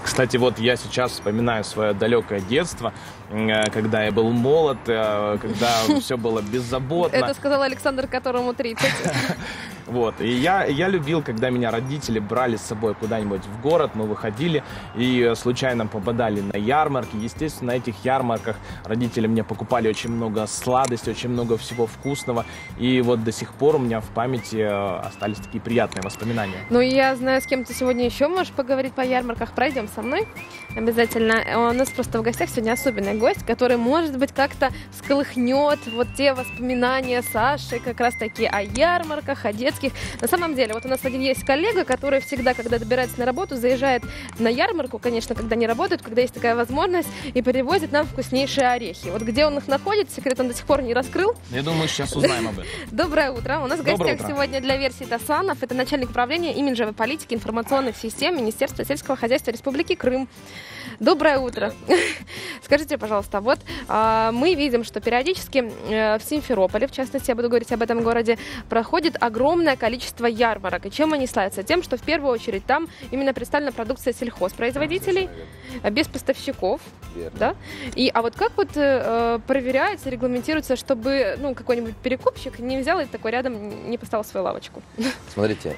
Кстати, вот я сейчас вспоминаю свое далекое детство, когда я был молод, когда все было беззаботно. Это сказал Александр, которому 30. Вот. И я любил, когда меня родители брали с собой куда-нибудь в город, мы выходили и случайно попадали на ярмарки. Естественно, на этих ярмарках родители мне покупали очень много сладостей, очень много всего вкусного. И вот до сих пор у меня в памяти остались такие приятные воспоминания. Ну, я знаю, с кем ты сегодня еще можешь поговорить по ярмарках. Пройдем со мной обязательно. У нас просто в гостях сегодня особенный гость, который, может быть, как-то всколыхнет вот те воспоминания Саши как раз-таки о ярмарках, о детских. На самом деле, вот у нас один есть коллега, который всегда, когда добирается на работу, заезжает на ярмарку, конечно, когда не работает, когда есть такая возможность, и привозит нам вкуснейшие орехи. Вот где он их находит, секрет он до сих пор не раскрыл. Я думаю, сейчас узнаем об этом. Доброе утро. У нас в гостях сегодня для версии Тасанов. Это начальник управления имиджевой политики информационных систем Министерства сельского хозяйства Республики Крым. Доброе утро. Скажите, пожалуйста, вот мы видим, что периодически в Симферополе, в частности, я буду говорить об этом городе, проходит огромное количество ярмарок. И чем они славятся? Тем, что в первую очередь там именно представлена продукция сельхозпроизводителей, без поставщиков. Да? А вот как вот проверяется, регламентируется, чтобы какой-нибудь перекупщик не взял и такой рядом не поставил свою лавочку? Смотрите,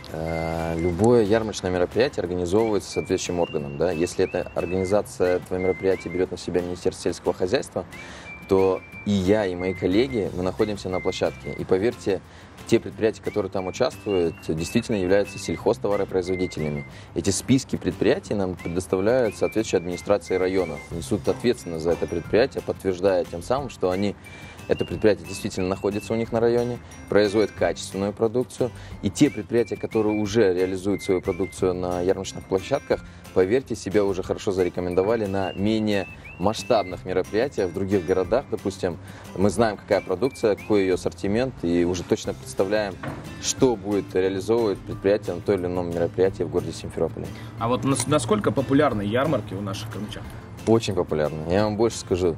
любое ярмарочное мероприятие организовывается соответствующим органом. Да? Если эта организация этого мероприятия берет на себя Министерство сельского хозяйства, то и я, и мои коллеги, мы находимся на площадке. И поверьте, те предприятия, которые там участвуют, действительно являются сельхозтоваропроизводителями. Эти списки предприятий нам предоставляют соответствующие администрации районов. Несут ответственность за это предприятие, подтверждая тем самым, что это предприятие действительно находится у них на районе, производит качественную продукцию. И те предприятия, которые уже реализуют свою продукцию на ярмарочных площадках, поверьте, себя уже хорошо зарекомендовали на менее масштабных мероприятиях в других городах. Допустим, мы знаем, какая продукция, какой ее ассортимент, и уже точно представляем, что будет реализовывать предприятие на том или ином мероприятии в городе Симферополе. А вот насколько популярны ярмарки у наших крымчан? Очень популярны. Я вам больше скажу.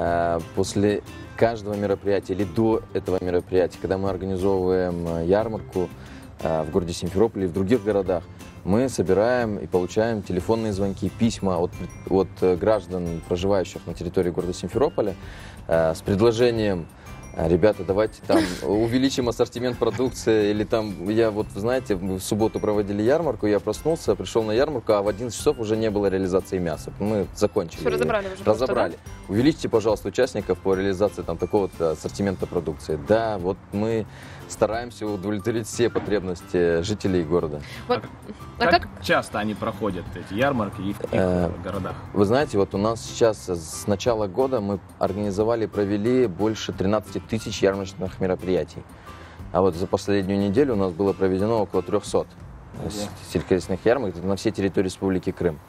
После каждого мероприятия или до этого мероприятия, когда мы организовываем ярмарку в городе Симферополе и в других городах, мы собираем и получаем телефонные звонки, письма от граждан, проживающих на территории города Симферополя, с предложением: ребята, давайте там увеличим ассортимент продукции, или там, вы знаете, мы в субботу проводили ярмарку, я проснулся, пришел на ярмарку, а в 11 часов уже не было реализации мяса. Мы закончили. Все разобрали уже. Разобрали. Просто, да? Увеличьте, пожалуйста, участников по реализации там такого-то ассортимента продукции. Да, вот мы стараемся удовлетворить все потребности жителей города. Вот. Как часто они проходят, эти ярмарки, и в каких городах? Вы знаете, вот у нас сейчас с начала года мы организовали, провели больше 13 тысяч ярмарочных мероприятий. А вот за последнюю неделю у нас было проведено около 300 сельскохозяйственных ярмарок на всей территории Республики Крым.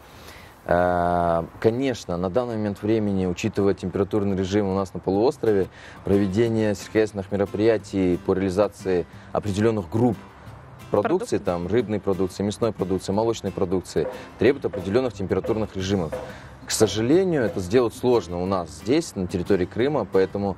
Конечно, на данный момент времени, учитывая температурный режим у нас на полуострове, проведение сельскохозяйственных мероприятий по реализации определенных групп продукции, там, рыбной продукции, мясной продукции, молочной продукции, требует определенных температурных режимов. К сожалению, это сделать сложно у нас здесь, на территории Крыма, поэтому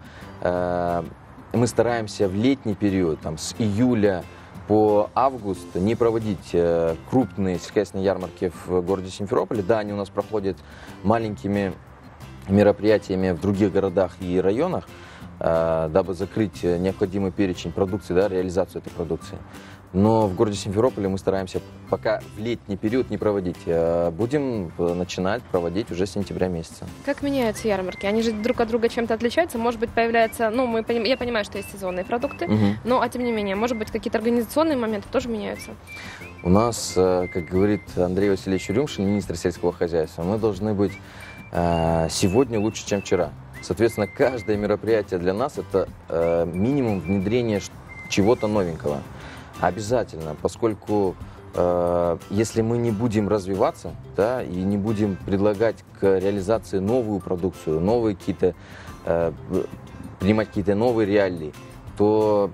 мы стараемся в летний период, там, с июля по август, не проводить крупные сельскохозяйственные ярмарки в городе Симферополе. Да, они у нас проходят маленькими мероприятиями в других городах и районах, дабы закрыть необходимый перечень продукции, да, реализацию этой продукции. Но в городе Симферополе мы стараемся пока в летний период не проводить. Будем начинать проводить уже с сентября месяца. Как меняются ярмарки? Они же друг от друга чем-то отличаются? Может быть, появляются... я понимаю, что есть сезонные продукты, но, тем не менее, может быть, какие-то организационные моменты тоже меняются? У нас, как говорит Андрей Васильевич Рюмшин, министр сельского хозяйства, мы должны быть сегодня лучше, чем вчера. Соответственно, каждое мероприятие для нас – это минимум внедрения чего-то новенького. Обязательно, поскольку если мы не будем развиваться, да, и не будем предлагать к реализации новую продукцию, новые какие-то, принимать какие-то новые реалии, то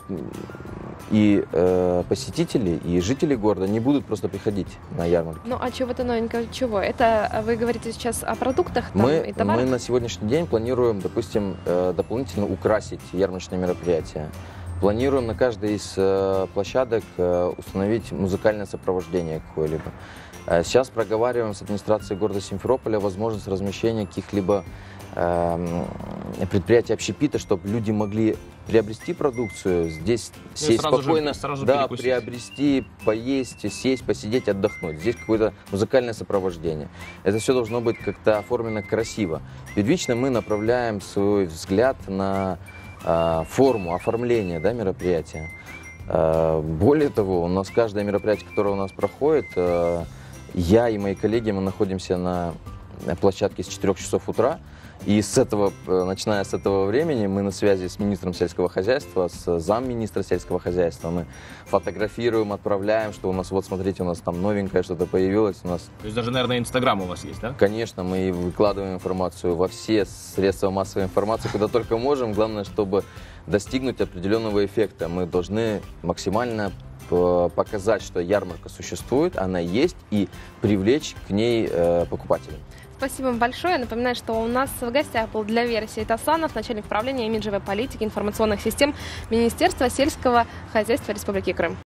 и посетители, и жители города не будут просто приходить на ярмарку. Ну а чего-то новенького? Чего? Это вы говорите сейчас о продуктах там, и товарах? Мы на сегодняшний день планируем, допустим, дополнительно украсить ярмарочные мероприятия. Планируем на каждой из площадок установить музыкальное сопровождение какое-либо. Сейчас проговариваем с администрацией города Симферополя возможность размещения каких-либо предприятий общепита, чтобы люди могли приобрести продукцию, здесь сесть спокойно, да, приобрести, поесть, сесть, посидеть, отдохнуть. Здесь какое-то музыкальное сопровождение. Это все должно быть как-то оформлено красиво. Первично мы направляем свой взгляд на форму, оформления, да, мероприятия. Более того, у нас каждое мероприятие, которое у нас проходит, я и мои коллеги, мы находимся на площадке с 4 часов утра. И начиная с этого времени, мы на связи с министром сельского хозяйства, с замминистра сельского хозяйства. Мы фотографируем, отправляем, что у нас, вот смотрите, у нас там новенькое что-то появилось. У нас... То есть даже, наверное, Инстаграм у вас есть, да? Конечно, мы выкладываем информацию во все средства массовой информации, куда только можем. Главное, чтобы достигнуть определенного эффекта, мы должны максимально показать, что ярмарка существует, она есть, и привлечь к ней покупателей. Спасибо вам большое. Напоминаю, что у нас в гостях был для версии Тасанов, начальник управления имиджевой политики информационных систем Министерства сельского хозяйства Республики Крым.